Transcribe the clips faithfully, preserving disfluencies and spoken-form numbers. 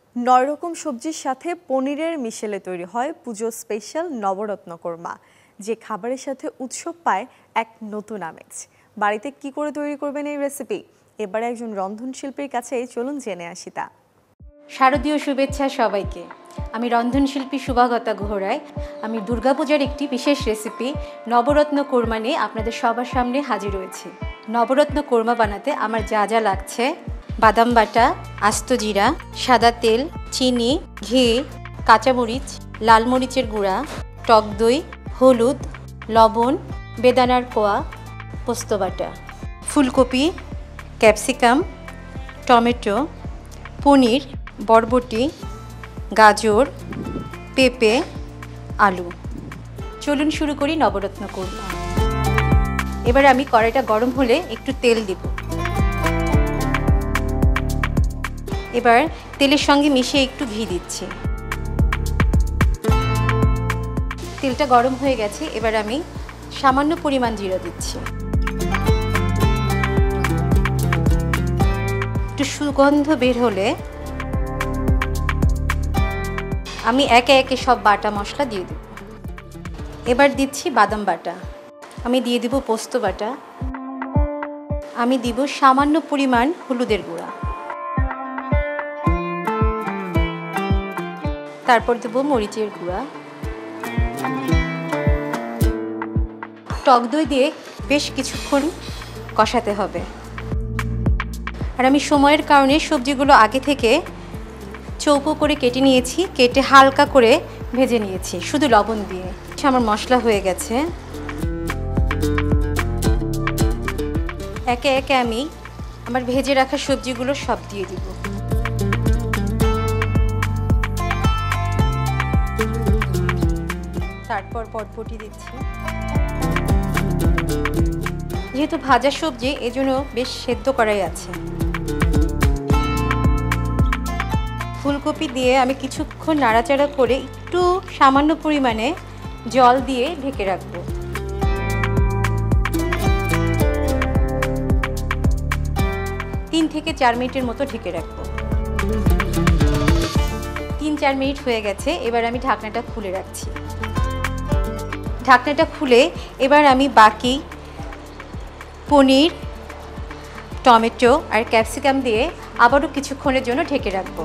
নয় রকম সবজির সাথে পনিরের মিশেলে তৈরি হয় পুজো স্পেশাল নবরত্ন কোরমা, যে খাবারের সাথে উৎসব পায় এক নতুন আমেজ। বাড়িতে কি করে তৈরি করবেন এই রেসিপি, এবারে একজন রন্ধনশিল্পীর কাছে চলুন জেনে আসি তা। শারদীয় শুভেচ্ছা সবাইকে। আমি রন্ধনশিল্পী শুভাগতা ঘোড়ায়। আমি দুর্গাপূজার একটি বিশেষ রেসিপি নবরত্ন কোরমা নিয়ে আপনাদের সবার সামনে হাজির হয়েছি। নবরত্ন কোরমা বানাতে আমার যা যা লাগছে: বাদাম বাটা, আস্ত জিরা, সাদা তেল, চিনি, ঘি, কাঁচামরিচ, লাল মরিচের গুঁড়া, টক দই, হলুদ, লবণ, বেদানার কোয়া, পোস্ত বাটা, ফুলকপি, ক্যাপসিকাম, টমেটো, পনির, বরবটি, গাজর, পেঁপে, আলু। চলুন শুরু করি নবরত্ন কোরমা। এবার আমি কড়াইটা গরম হলে একটু তেল দিব। এবার তেলের সঙ্গে মিশিয়ে একটু ঘি দিচ্ছি। তেলটা গরম হয়ে গেছে, এবার আমি সামান্য পরিমাণ জিরা দিচ্ছি। একটু সুগন্ধ বের হলে আমি একে একে সব বাটা মশলা দিয়ে দেব। এবার দিচ্ছি বাদাম বাটা, আমি দিয়ে দিব পোস্ত বাটা, আমি দিব সামান্য পরিমাণ হলুদের গুঁড়া, তারপর দেব মরিচের গুঁড়া, টক দই দিয়ে বেশ কিছুক্ষণ কষাতে হবে। আর আমি সময়ের কারণে সবজিগুলো আগে থেকে চৌকো করে কেটে নিয়েছি, কেটে হালকা করে ভেজে নিয়েছি শুধু লবণ দিয়ে। আমার মশলা হয়ে গেছে। একে একে আমি আমার ভেজে রাখা সবজিগুলো সব দিয়ে দিব। তারপর বরবটি দিচ্ছি। যেহেতু ভাজা সবজি, এজন্য বেশ সেদ্ধ করাই আছে। ফুলকপি দিয়ে আমি কিছুক্ষণ নাড়াচাড়া করে একটু সামান্য পরিমাণে জল দিয়ে ঢেকে রাখব। তিন থেকে চার মিনিটের মতো ঢেকে রাখবো। তিন চার মিনিট হয়ে গেছে, এবার আমি ঢাকনাটা খুলে রাখছি। ঢাকনাটা খুলে এবার আমি বাকি পনির, টমেটো আর ক্যাপসিকাম দিয়ে আবারও কিছুক্ষণের জন্য ঢেকে রাখবো।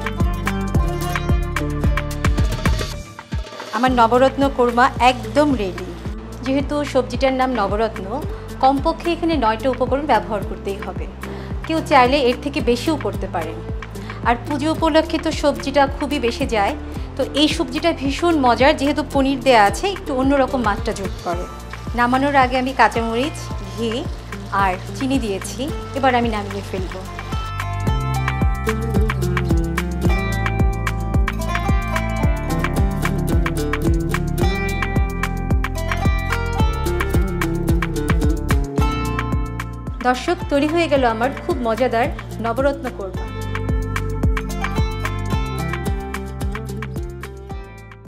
আমার নবরত্ন কোরমা একদম রেডি। যেহেতু সবজিটার নাম নবরত্ন, কমপক্ষে এখানে নয়টা উপকরণ ব্যবহার করতেই হবে। কেউ চাইলে এর থেকে বেশিও করতে পারেন। আর পুজো উপলক্ষে তো সবজিটা খুবই বেশি যায়, তো এই সবজিটা ভীষণ মজার, যেহেতু পনির দেওয়া আছে, একটু অন্যরকম মাত্রা যোগ করে। নামানোর আগে আমি কাঁচামরিচ, ঘি আর চিনি দিয়েছি। এবার আমি নামিয়ে ফেলব। দর্শক, তৈরি হয়ে গেল আমার খুব মজাদার নবরত্ন কোরমা।